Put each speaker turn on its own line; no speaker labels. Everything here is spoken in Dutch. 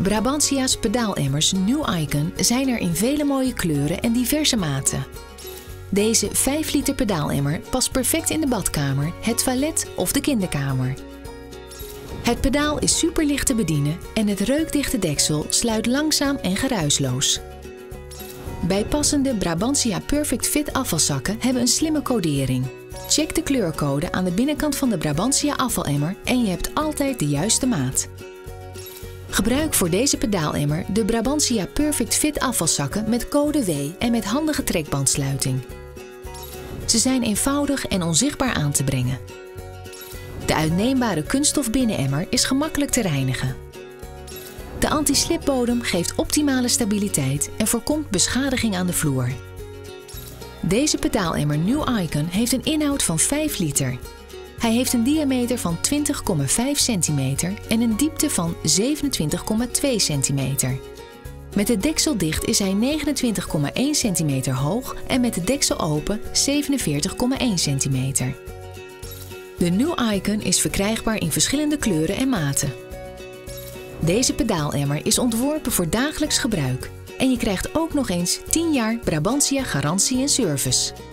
Brabantia's pedaalemmers New Icon zijn er in vele mooie kleuren en diverse maten. Deze 5 liter pedaalemmer past perfect in de badkamer, het toilet of de kinderkamer. Het pedaal is superlicht te bedienen en het reukdichte deksel sluit langzaam en geruisloos. Bijpassende Brabantia Perfect Fit afvalzakken hebben een slimme codering. Check de kleurcode aan de binnenkant van de Brabantia afvalemmer en je hebt altijd de juiste maat. Gebruik voor deze pedaalemmer de Brabantia Perfect Fit afvalzakken met code W en met handige trekbandsluiting. Ze zijn eenvoudig en onzichtbaar aan te brengen. De uitneembare kunststof binnenemmer is gemakkelijk te reinigen. De anti-slipbodem geeft optimale stabiliteit en voorkomt beschadiging aan de vloer. Deze pedaalemmer New Icon heeft een inhoud van 5 liter. Hij heeft een diameter van 20,5 cm en een diepte van 27,2 cm. Met het deksel dicht is hij 29,1 cm hoog en met het deksel open 47,1 cm. De New Icon is verkrijgbaar in verschillende kleuren en maten. Deze pedaalemmer is ontworpen voor dagelijks gebruik en je krijgt ook nog eens 10 jaar Brabantia garantie en service.